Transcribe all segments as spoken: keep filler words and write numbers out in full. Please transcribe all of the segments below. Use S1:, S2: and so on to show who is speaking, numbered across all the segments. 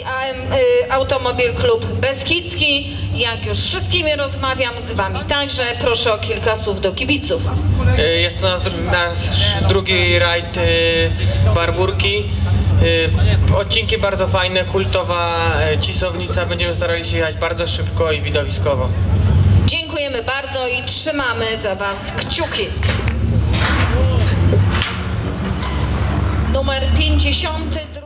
S1: i A M y, Automobil Klub Beskidzki. Jak już z wszystkimi rozmawiam, z wami także. Proszę o kilka słów do kibiców.
S2: Jest to nasz, nasz drugi rajd y, Barburki. Y, odcinki bardzo fajne, kultowa y, Cisownica. Będziemy starali się jechać bardzo szybko i widowiskowo.
S1: Dziękujemy bardzo i trzymamy za was kciuki. Numer pięćdziesiąty drugi.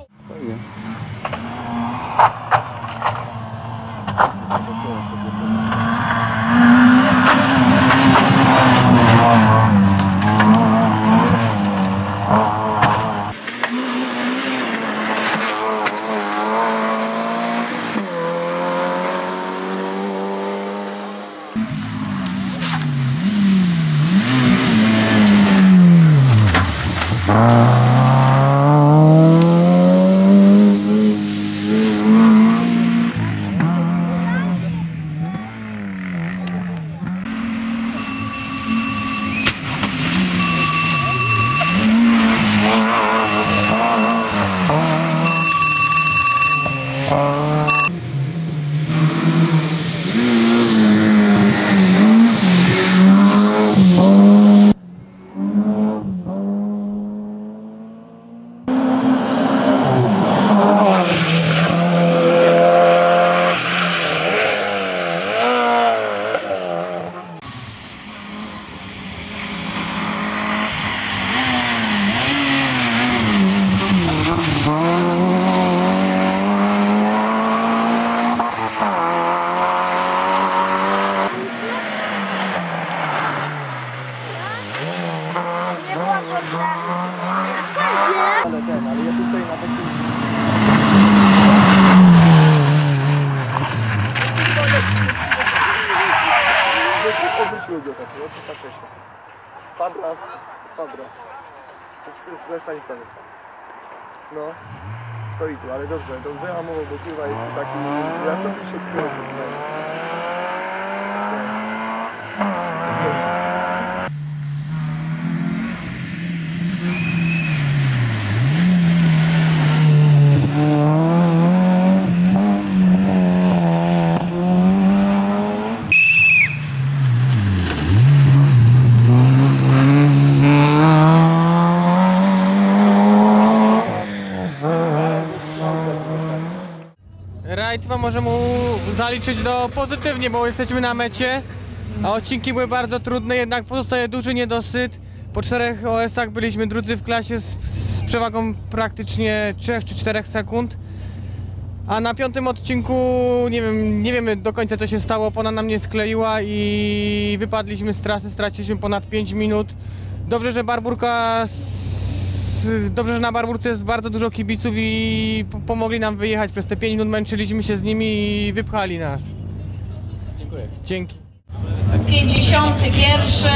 S3: Ale ten, ale ja tu stoję na takim... Odwróciły go tak, no trzysta sześć. Fabra z... Fabra. Z, ze Stanisławy. No. Stoi tu, ale dobrze, to wyhamował, bo kurwa jest tu taki... Ja sto pięćdziesiąt kilometrów.
S2: Rajd chyba możemy zaliczyć do pozytywnie, bo jesteśmy na mecie, a odcinki były bardzo trudne, jednak pozostaje duży niedosyt. Po czterech O S-ach byliśmy drudzy w klasie z, z przewagą praktycznie trzech czy czterech sekund. A na piątym odcinku nie wiem, nie wiemy do końca co się stało, opona nam nie skleiła i wypadliśmy z trasy, straciliśmy ponad pięć minut. Dobrze, że Barburka, dobrze, że na Barburce jest bardzo dużo kibiców i pomogli nam wyjechać. Przez te pięć minut męczyliśmy się z nimi i wypchali nas. Dziękuję. Dzięki.
S1: pięćdziesiąty pierwszy.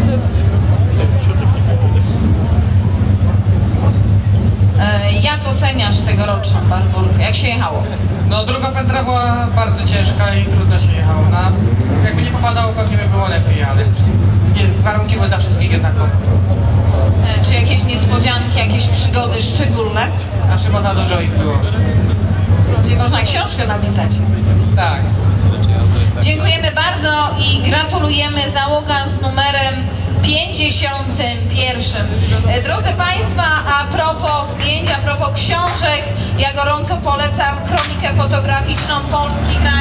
S1: Jak oceniasz tegoroczną Barburkę? Jak się jechało?
S2: No druga pętra była bardzo ciężka i trudno się jechało. No, jakby nie popadało, pewnie by było lepiej, ale nie, warunki były dla wszystkich jednakowe.
S1: Czy jakieś niespodzianki, jakieś przygody szczególne?
S2: A chyba za dużo ich było.
S1: Czyli można książkę napisać.
S2: Tak.
S1: Dziękujemy bardzo i gratulujemy, załoga z numerem pięćdziesiątym pierwszym. Drodzy Państwa, a propos zdjęć, a propos książek, ja gorąco polecam kronikę fotograficzną polskich